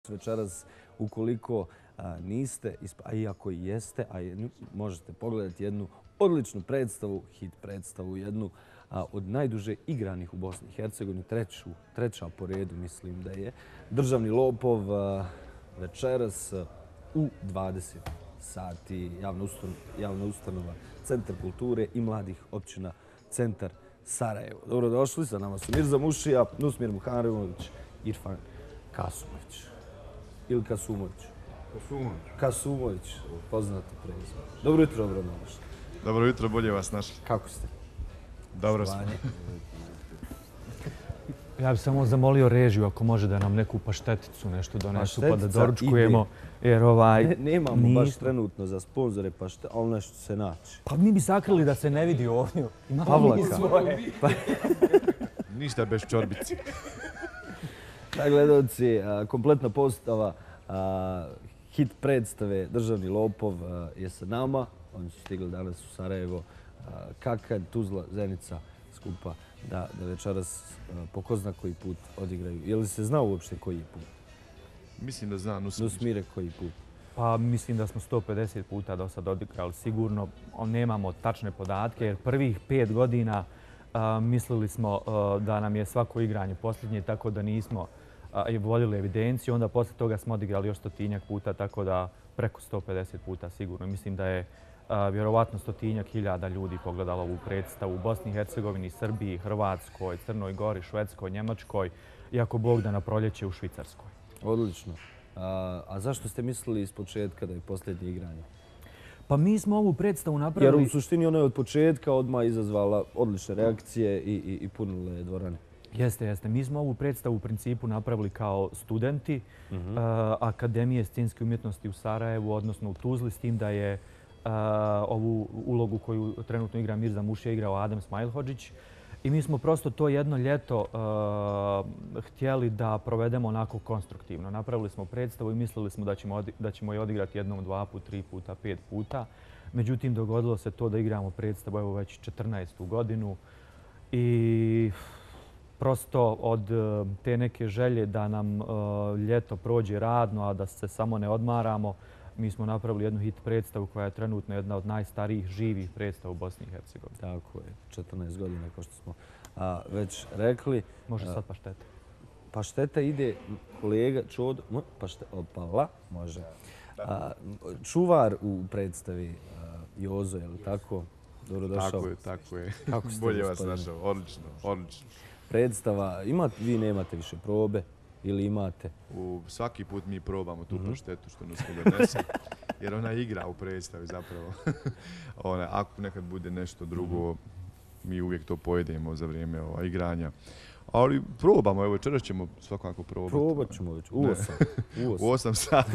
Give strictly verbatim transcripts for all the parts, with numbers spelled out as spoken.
večeras, ukoliko a, niste, a iako i jeste, a jednu, možete pogledati jednu odličnu predstavu, hit predstavu, jednu a, od najduže igranih u Bosni i Hercegovini, treću, treća po redu mislim da je. Državni lopov a, večeras a, u dvadeset sati, javna ustanova, javna ustanova Centar kulture i mladih općina Centar Sarajevo. Dobrodošli, sa nama su Mirza Mušija, Nusmir Muharemović, Irfan Kasumović. Ili Kasumović. Kasumović. Kasumović, poznato prezime. Dobro jutro, dobrodošli. Dobro jutro, bolje vas našli. Kako ste? Dobro smo. Ja bih samo zamolio režiju ako može da nam neku pašteticu nešto donesu pa da doručkujemo. Jer ovaj... Ne, nemamo nismo. Baš trenutno za sponzore pašte, ali nešto se naći. Pa mi bi sakrili da se ne vidi ovdje. Pavlaka. Pa... Ništa bez čorbici. Da, gledalci, kompletna postava hit predstave Državni lopov je sa nama. Oni su stigli danas u Sarajevo. Kakanj, Tuzla, Zenica skupa da, da večeras po ko zna koji put odigraju. Je li se zna uopšte koji put? Mislim da zna Nusmire. Nusmire koji put? Pa mislim da smo sto pedeset puta do sad odigrali. Sigurno nemamo tačne podatke jer prvih pet godina a, mislili smo a, da nam je svako igranje posljednje, tako da nismo a, vodili evidenciju. Onda posle toga smo odigrali još stotinjak puta, tako da preko sto pedeset puta sigurno. Mislim da je a, vjerovatno stotinjak hiljada ljudi pogledalo ovu predstavu u Bosni i Hercegovini, Srbiji, Hrvatskoj, Crnoj Gori, Švedskoj, Njemačkoj i ako Bog da na proljeće u Švicarskoj. Odlično. A, a zašto ste mislili iz početka da je posljednje igranje? Pa mi smo ovu predstavu napravili... Jer u suštini ona je od početka odmah izazvala odlične reakcije i, i, i punile je dvorane. Jeste, jeste. Mi smo ovu predstavu u principu napravili kao studenti uh -huh. uh, Akademije scenske umjetnosti u Sarajevu, odnosno u Tuzli, s tim da je uh, ovu ulogu koju trenutno igra Mirza Mušija igrao Adem Smajlhodžić. I mi smo prosto to jedno ljeto uh, htjeli da provedemo onako konstruktivno. Napravili smo predstavu i mislili smo da ćemo, da ćemo je odigrati jednom, dva put, tri puta, pet puta. Međutim, dogodilo se to da igramo predstavu evo već četrnaestu godinu. I prosto od te neke želje da nam uh, ljeto prođe radno, a da se samo ne odmaramo, mi smo napravili jednu hit predstavu koja je trenutno jedna od najstarijih živih predstava u Bosni i Hercegovini. Tako je, četrnaest godina kao što smo a, već rekli. Može sad pašteta. Pašteta ide kolega Čodo, pašte, opala, može. A, čuvar u predstavi a, Jozo, je li tako? Dobrodošao. Tako je, tako je. Kako ste, bolje vas gospodine? našao, odlično, odlično. Predstava, imate, vi nemate više probe ili imate? U svaki put mi probamo tu mm -hmm. paštetu što nas ne donese, jer ona igra u predstavi zapravo. ona, ako nekad bude nešto drugo, mm -hmm. mi uvijek to pojedemo za vrijeme ova, igranja. Ali probamo, evo večeras ćemo svakako probati. Probat ćemo već, u osam. U osam, u osam sati.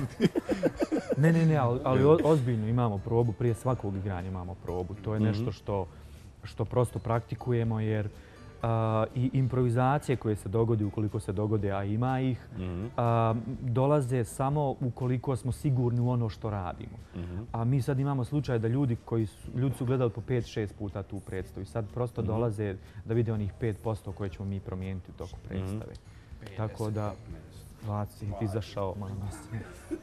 ne, ne, ne, ali, ali ozbiljno imamo probu, prije svakog igranja imamo probu. To je nešto što, što prosto praktikujemo jer Uh, i improvizacije koje se dogodi, ukoliko se dogode, a ima ih, mm -hmm. uh, dolaze samo ukoliko smo sigurni u ono što radimo. Mm -hmm. A mi sad imamo slučaj da ljudi koji su, ljudi su gledali po pet šest puta tu predstavu i sad prosto mm -hmm. dolaze da vide onih pet posto koje ćemo mi promijeniti u toku predstave. Mm -hmm. Tako da, Vaci, ti izašao, malo mislim.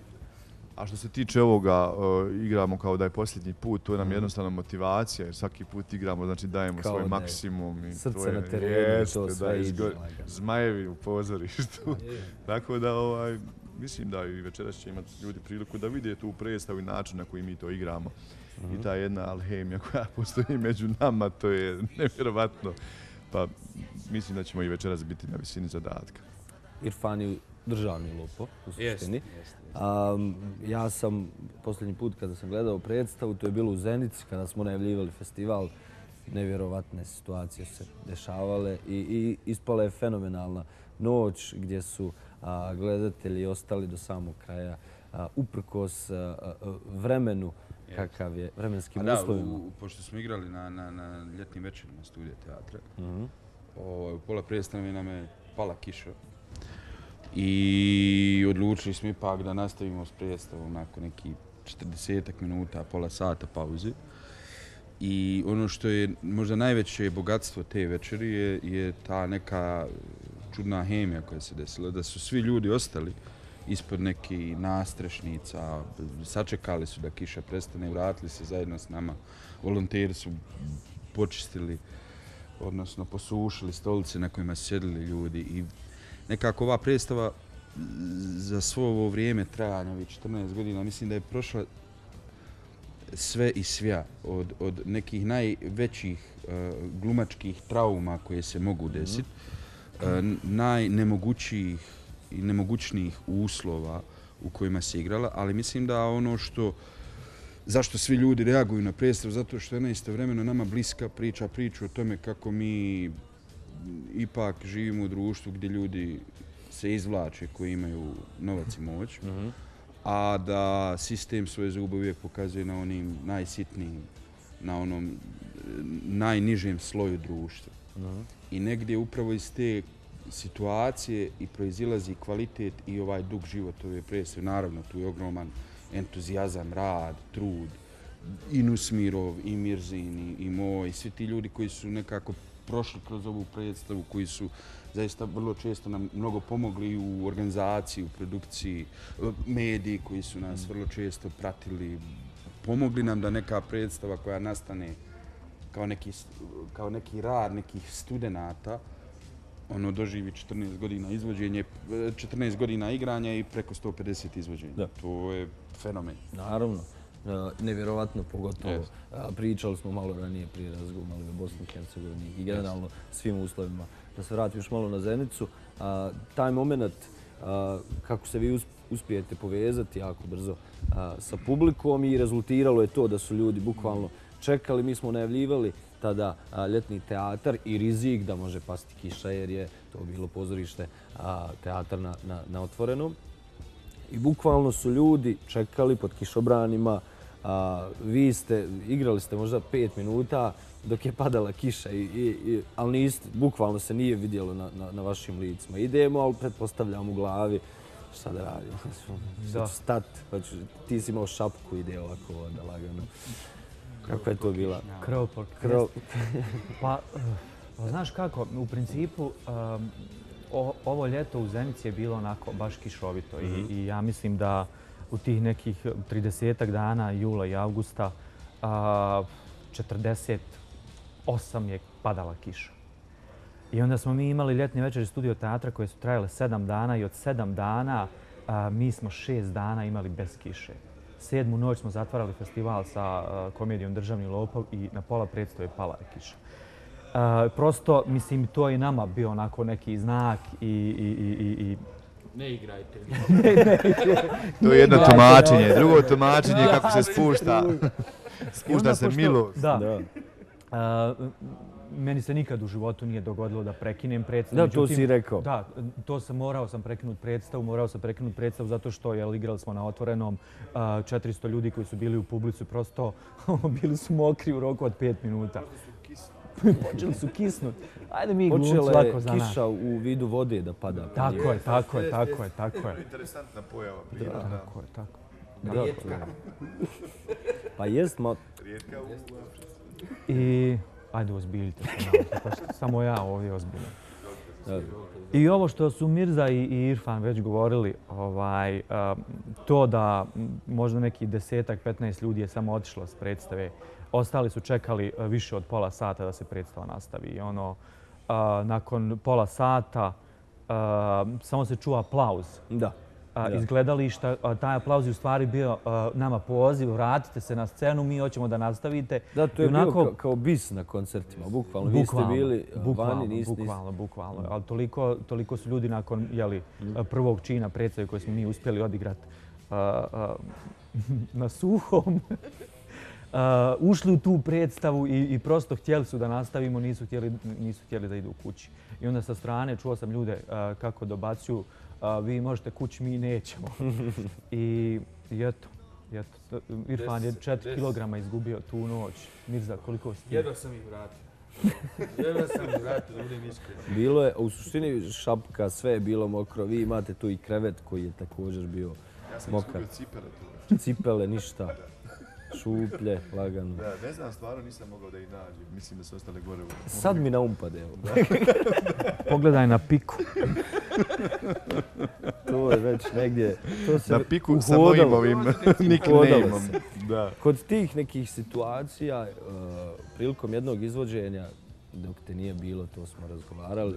A što se tiče ovoga, uh, igramo kao da je posljednji put, to je nam jednostavna motivacija jer svaki put igramo, znači dajemo kao svoj maksimum. I srce to je, na terenu, jeste, to sve ide. Zmajevi u pozorištu. Tako da, ovaj, mislim da i večeras će imati ljudi priliku da vide tu predstavu i način na koji mi to igramo. Mm -hmm. I ta jedna alhemija koja postoji među nama, to je nevjerovatno. Pa mislim da ćemo i večeras biti na visini zadatka. Irfan Državni lopov, u suštini. Um, ja sam posljednji put kada sam gledao predstavu, to je bilo u Zenici, kada smo najavljivali festival, nevjerovatne situacije se dešavale i, i ispala je fenomenalna noć gdje su a, gledatelji ostali do samog kraja a, uprkos a, a, vremenu kakav je, vremenskim uslovima. Da, u, pošto smo igrali na, na, na ljetnim večerima Studija teatra, mm -hmm. o, u pola predstave nam je pala kiša. I odlučili smo ipak da nastavimo s predstavom nakon nekih četrdesetak minuta, pola sata pauze. I ono što je možda najveće bogatstvo te večeri je, je ta neka čudna hemija koja se desila, da su svi ljudi ostali ispod nekih nastrešnica. Sačekali su da kiša prestane, vratili se zajedno s nama. Volonteri su počistili, odnosno posušili stolice na kojima su sjedili ljudi. I nekako ova predstava za svo ovo vrijeme trajanja, ovih četrnaest godina, mislim da je prošla sve i svja. Od, od nekih najvećih uh, glumačkih trauma koje se mogu desiti, uh, najnemogućijih i nemogućnijih uslova u kojima se igrala, ali mislim da ono što zašto svi ljudi reaguju na predstavu, zato što je ona istovremeno nama bliska priča, priču o tome kako mi ipak živimo u društvu gdje ljudi se izvlače koji imaju novac i moć, mm-hmm. a da sistem svoje zube uvijek pokazuje na onim najsitnijim, na onom najnižem sloju društva. Mm-hmm. I negdje upravo iz te situacije i proizilazi kvalitet i ovaj dug život ove predstave. Naravno, tu je ogroman entuzijazam, rad, trud, i Nusmirov, i Mirzin, i, i moj, svi ti ljudi koji su nekako prošli kroz ovu predstavu, koji su zaista vrlo često nam mnogo pomogli u organizaciji, u produkciji, mediji koji su nas vrlo često pratili, pomogli nam da neka predstava koja nastane kao neki, kao neki rad nekih studenata, ono doživi četrnaest godina izvođenje, četrnaest godina igranja i preko sto pedeset izvođenja. Da. To je fenomen. Naravno. Nevjerovatno, pogotovo. Yes. Pričali smo malo ranije prije razgovarali o Bosni i Hercegovini i generalno yes. svim uslovima. Da se vratim još malo na Zenicu. A, taj moment a, kako se vi uspijete povezati jako brzo a, sa publikom i rezultiralo je to da su ljudi bukvalno čekali. Mi smo najavljivali tada a, ljetni teatar i rizik da može pasti kiša jer je to bilo pozorište, a, teatar na, na, na otvorenom. I bukvalno su ljudi čekali pod kišobranima. A, vi ste, igrali ste možda pet minuta dok je padala kiša, i, i, i, ali niste, bukvalno se nije vidjelo na, na, na vašim licima. Idemo, ali pretpostavljam u glavi šta da radimo. Da. Stat, hoću, ti si imao šapku, ide ovako onda lagano. Kako je to bila? Kropok. Krop. Pa, pa, znaš kako, u principu um, o, ovo ljeto u Zenici je bilo onako baš kišovito mm-hmm. i, i ja mislim da u tih nekih tridesetak dana, jula i avgusta, a, četrdeset osam je padala kiša. I onda smo mi imali ljetne večeri studio teatra koje su trajale sedam dana i od sedam dana a, mi smo šest dana imali bez kiše. Sedmu noć smo zatvarali festival sa a, komedijom Državni lopov i na pola predstave pala je kiša. A, prosto, mislim, to je i nama bio onako neki znak i, i, i, i ne igrajte. To je jedno tumačenje. Drugo tumačenje kako se spušta. Spušta se milo. Da. da. Uh, meni se nikad u životu nije dogodilo da prekinem predstavu. Da, to si rekao. Da, to sam morao sam prekinuti predstavu. Morao sam prekinuti predstavu zato što je igrali smo na otvorenom. Uh, četiristo ljudi koji su bili u publici prosto bili su mokri u roku od pet minuta. Počeli su kisnuti. Ajde mi glumci lako za nas. Počela kiša u vidu vode da pada. Tako je, tako je, tako je, tako je. Interesantna pojava. Tako je, tako. Rijetka. Pa jest, ma... Rijetka u Africi. I... Ajde, ozbiljite se. Samo ja ovdje ozbiljno. I ovo što su Mirza i Irfan već govorili, ovaj, to da možda neki desetak, petnaest ljudi je samo otišlo s predstave. Ostali su čekali više od pola sata da se predstava nastavi. I ono, nakon pola sata samo se čuo aplauz. Da. Iz gledališta. Taj aplauz je u stvari bio nama poziv, vratite se na scenu, mi hoćemo da nastavite. Da, to je onako... bio kao bis na koncertima, bukvalno. Vi ste bili bukvalno, vani, niste... Bukvalno, bukvalno. Ali toliko, toliko su ljudi nakon jeli, prvog čina predstave koje smo mi uspjeli odigrati uh, uh, na suhom, uh, ušli u tu predstavu i, i prosto htjeli su da nastavimo, nisu htjeli, nisu htjeli da idu u kući. I onda sa strane čuo sam ljude uh, kako dobacuju, Uh, vi možete kući, mi nećemo. I, i eto, eto, Irfan je četiri kilograma izgubio tu noć. Mirza, koliko si ti? Jedva sam ih vratio. Jedva sam ih vratio, da budem iskren. Bilo je, u suštini šapka, sve je bilo mokro. Vi imate tu i krevet koji je također bio ja sam mokar. Ja sam izgubio cipele tu. Cipele, ništa. šuplje, lagano. Da, ne znam, stvarno nisam mogao da ih nađem. Mislim da su ostale gore. Sad mi na um pade, evo. Pogledaj na piku. To je već negdje... To se Na piku sa uhodalo. mojim ovim Uhodalo nicknameom. se. Da. Kod tih nekih situacija, uh, prilikom jednog izvođenja, dok te nije bilo, to smo razgovarali,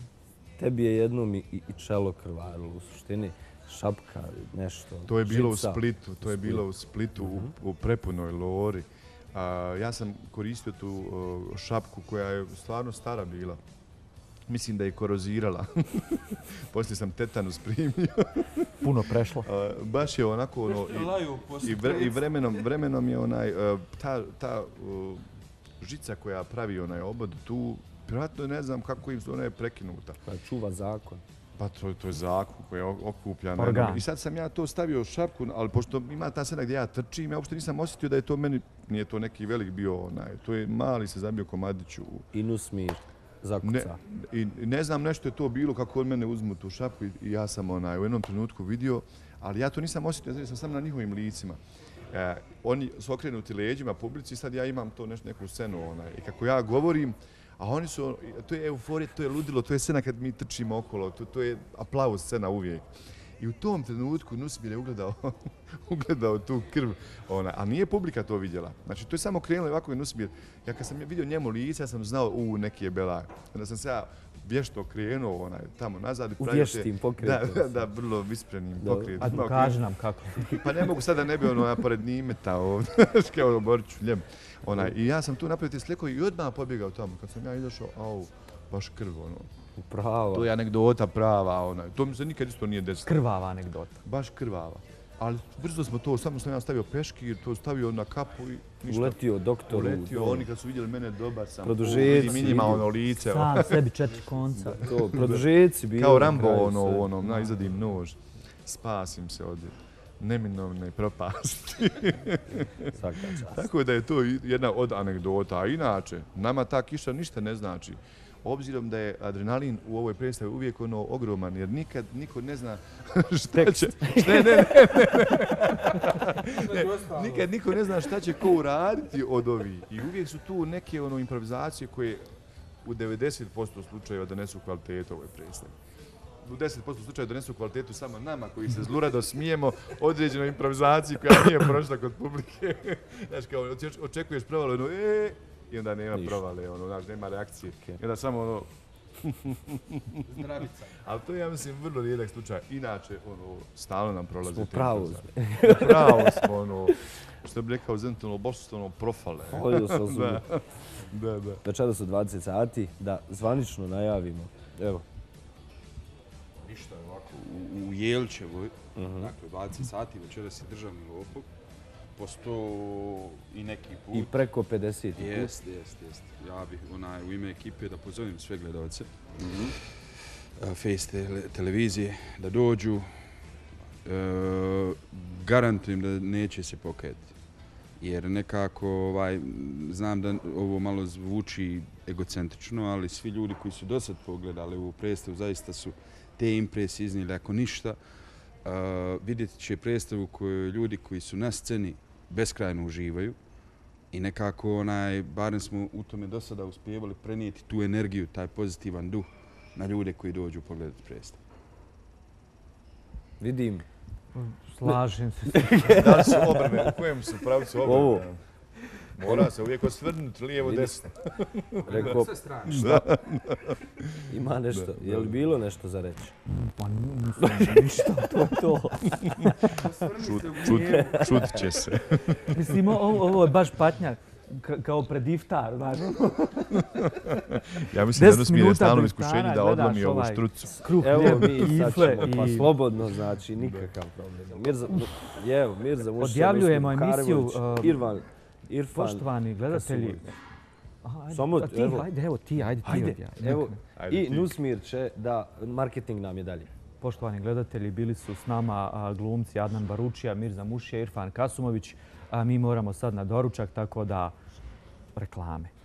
tebi je jednom i, i čelo krvarilo u suštini. Šapka, nešto, To je bilo žica. u Splitu, to je bilo u Splitu u, u prepunoj lori. A, ja sam koristio tu uh, šapku koja je stvarno stara bila. Mislim da je korozirala. Poslije sam tetanus primio. Puno prešlo. A, baš je onako ono, Laju i, poslije i, vre, i vremenom, vremenom je onaj, uh, ta, ta uh, žica koja pravi onaj obod tu, vjerojatno ne znam kako im ona je prekinuta. Koja čuva zakon. Pa to, to je zakon koji je okupljan. Organ. I sad sam ja to stavio u šapku, ali pošto ima ta scena gdje ja trčim, ja uopšte nisam osjetio da je to meni, nije to neki velik bio onaj, to je mali se zabio komadić u... I Nusmir Ne, zakuca. i, I ne znam nešto je to bilo kako od mene uzmu tu šapku i, i ja sam onaj, u jednom trenutku vidio, ali ja to nisam osjetio, ja sam sam na njihovim licima. E, oni su okrenuti leđima publici i sad ja imam to nešto, neku scenu onaj, i kako ja govorim, a oni su, to je euforija, to je ludilo, to je scena kad mi trčimo okolo, to, to je aplauz scena uvijek. I u tom trenutku Nusmir je ugledao, ugledao tu krv, ona, a nije publika to vidjela. Znači, to je samo krenulo ovako i Nusmir. Ja kad sam vidio njemu lice, ja sam znao, u, neki je belaj. Onda sam se ja vješto krenuo onaj, tamo nazad. I U pravio vještim te- pokretom Da, da, si. da, vrlo visprenim Da. pokretom. A Malo kaži nam kako. Pa ne mogu sada ne bi ono, ja pored Nimeta ovdje, kao Boriću, ljem. Onaj, i ja sam tu napravio te sliko i odmah pobjegao tamo. Kad sam ja izašao, au, baš krv, ono. Upravo. To je anegdota prava, onaj. To mi se nikad isto nije desilo. Krvava anegdota. Baš krvava. Ali brzo smo to, samo sam ja stavio peškir, to stavio na kapu i ništa. Uletio doktoru. Uletio, oni kad su vidjeli mene dobar sam. Produžeci, Vidim i njima vidio. ono lice, Sam sebi četiri konca. To, produžeci bili. kao na Rambo kraju ono, sve. u onom, na, izadim nož. Spasim se od neminovne propasti. Svaka čast. Tako da je to jedna od anegdota. A inače, nama ta kiša ništa ne znači. Obzirom da je adrenalin u ovoj predstavi uvijek ono ogroman, jer nikad niko ne zna šta će... Šta, ne, ne, ne, ne, ne. Nikad niko ne zna šta će ko uraditi od ovih. I uvijek su tu neke ono improvizacije koje u devedeset posto slučajeva donesu kvalitetu ovoj predstavi. U deset posto slučajeva donesu kvalitetu samo nama koji se zlurado smijemo određenoj improvizaciji koja nije prošla kod publike. Znaš, kao očekuješ provalu, ono, e, i onda nema Ništa. provale, ono, znaš, nema reakcije. I onda samo ono... Zdravica. Ali to je, ja mislim, vrlo rijedak slučaj. Inače, ono, stalno nam prolazi. Smo te pravo improvizacije. Pravo smo, ono, što bi rekao Zenton, bosansko profale. Ovdje sam zubu. Da, da, da. Večeras su dvadeset sati, da zvanično najavimo. Evo, Ništa je ovako, u, u Jelčevoj, dakle dvadeset sati večeras je državni lopov, po sto i neki put. i preko pedeset put. Jest, jest, jest. Ja bih onaj, u ime ekipe da pozovem sve gledalce mm-hmm. Face tele, televizije da dođu. E, garantujem da neće se pokajati. Jer nekako, ovaj, znam da ovo malo zvuči egocentrično, ali svi ljudi koji su do sad pogledali ovu predstavu zaista su te impresije iznijeli, ako ništa. Uh, vidjeti će predstavu koju ljudi koji su na sceni beskrajno uživaju i nekako, onaj, barem smo u tome do sada uspjevali prenijeti tu energiju, taj pozitivan duh na ljude koji dođu pogledati predstavu. Vidim, Slažem se. Da li su obrve? U kojem su pravcu obrve? Ovo. Mora se uvijek osvrnuti lijevo, Vidi. desno. rekao, Sve strane. ima nešto. Je li bilo nešto za reći? Pa nisam ništa, to je to. Čut, čut, čut će se. Mislim, ovo, ovo je baš patnja ka- kao pred iftar, znaš. Ja mislim da Deset Nusmir je minuta stalno do iskušenje iftara da gledaš odlomi ovu ovaj štrucu. Kruh, Evo hljeb, mi sad kifle ćemo, pa i slobodno, znači nikakav problem. Mirza, evo, Mirza Mušić, Odjavljujemo Nusmir emisiju, Karemović, uh, Irfan, Irfan. poštovani gledatelji. Kasumović. Aha, ajde, Samo, a ti, evo. ajde, evo ti, ajde ti. Ajde, odjavi. evo, Ajde i ti. Nusmir će da, marketing nam je dalje. Poštovani gledatelji, bili su s nama a, glumci Adnan Baručija, Mirza Mušija, Irfan Kasumović. A mi moramo sad na doručak, tako da reklame.